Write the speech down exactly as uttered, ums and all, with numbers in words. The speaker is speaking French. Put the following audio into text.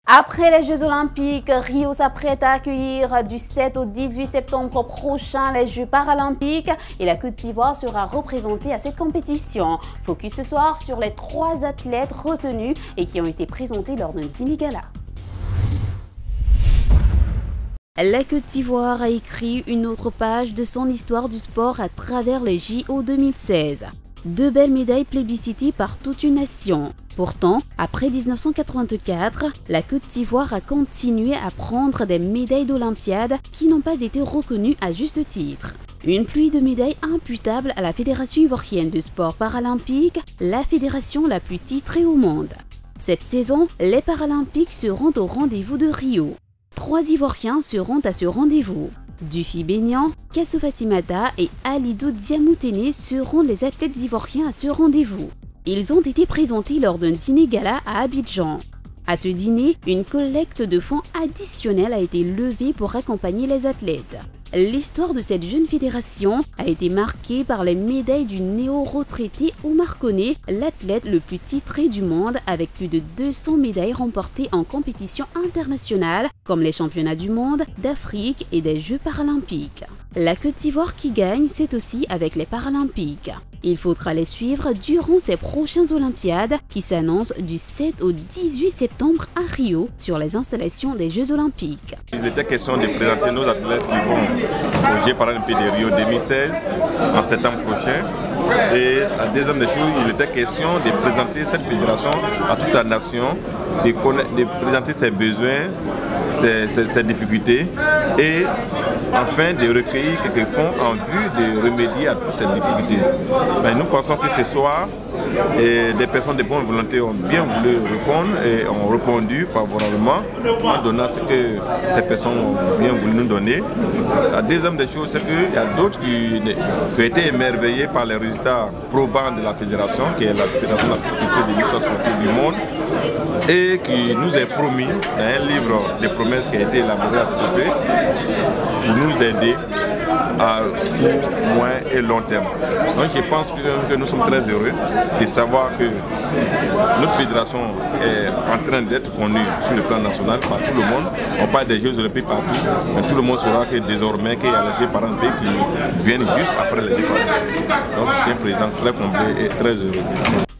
Après les Jeux Olympiques, Rio s'apprête à accueillir du sept au dix-huit septembre prochain les Jeux Paralympiques et la Côte d'Ivoire sera représentée à cette compétition. Focus ce soir sur les trois athlètes retenus et qui ont été présentés lors d'un dîner gala. La Côte d'Ivoire a écrit une autre page de son histoire du sport à travers les J O deux mille seize. Deux belles médailles plébiscitées par toute une nation. Pourtant, après mille neuf cent quatre-vingt-quatre, la Côte d'Ivoire a continué à prendre des médailles d'Olympiade qui n'ont pas été reconnues à juste titre. Une pluie de médailles imputable à la Fédération ivoirienne de sport paralympique, la fédération la plus titrée au monde. Cette saison, les Paralympiques seront au rendez-vous de Rio. Trois Ivoiriens seront à ce rendez-vous. Dufy Bénian, Kassou Fatimata et Alidou Diamoutene seront les athlètes ivoiriens à ce rendez-vous. Ils ont été présentés lors d'un dîner gala à Abidjan. À ce dîner, une collecte de fonds additionnelle a été levée pour accompagner les athlètes. L'histoire de cette jeune fédération a été marquée par les médailles du néo-retraité Oumar Koné, l'athlète le plus titré du monde avec plus de deux cents médailles remportées en compétition internationale comme les championnats du monde, d'Afrique et des Jeux paralympiques. La Côte d'Ivoire qui gagne, c'est aussi avec les Paralympiques. Il faudra les suivre durant ces prochaines Olympiades qui s'annoncent du sept au dix-huit septembre à Rio sur les installations des Jeux Olympiques. Il était question de présenter nos athlètes qui vont aux Jeux paralympiques de Rio deux mille seize en septembre prochain. Et la deuxième des choses, il était question de présenter cette fédération à toute la nation, de, de présenter ses besoins, ses, ses, ses difficultés et enfin de recueillir quelques fonds en vue de remédier à toutes ces difficultés. Mais nous pensons que ce soir, et des personnes de bonne volonté ont bien voulu répondre et ont répondu favorablement en donnant ce que ces personnes ont bien voulu nous donner. La deuxième des choses, c'est qu'il y a d'autres qui, qui ont été émerveillés par les résultats probants de la fédération, qui est la fédération de l'histoire sportive du monde, et qui nous est promis, dans un livre de promesses qui a été élaboré à cet effet, pour nous aider à court, moyen et long terme. Donc je pense que, que nous sommes très heureux de savoir que notre fédération est en train d'être connue sur le plan national par tout le monde. On parle des Jeux olympiques partout, mais tout le monde saura que désormais qu'il y a les Jeux paralympiques qui viennent juste après les Jeux paralympiques. Donc je suis un président très comblé et très heureux.